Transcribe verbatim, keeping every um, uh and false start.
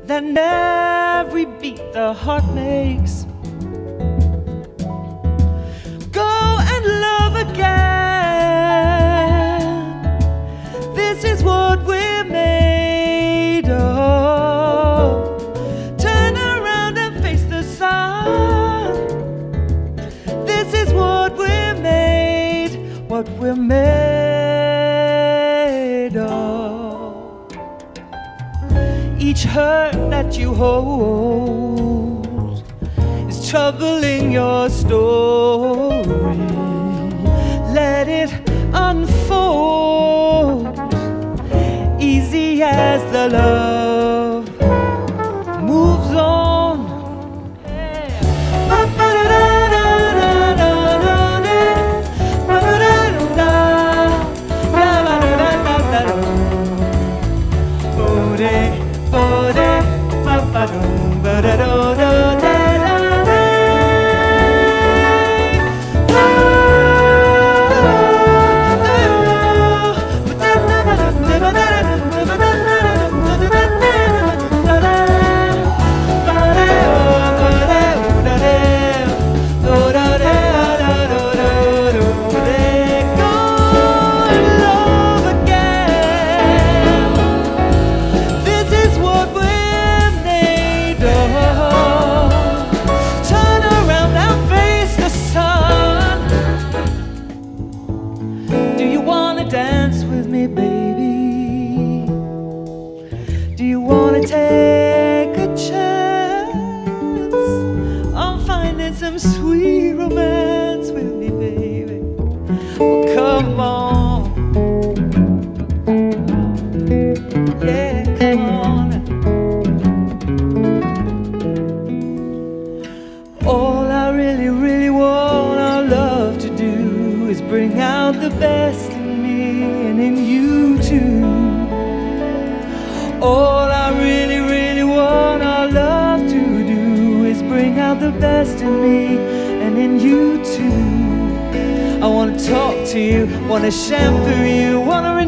than every beat the heart makes. Go and love again. This is what we're made of. Turn around and face the sun. This is what we're made, what we're made of. Each hurt that you hold is troubling your story. Let it unfold, easy as the love moves on. Wanna shampoo you, wanna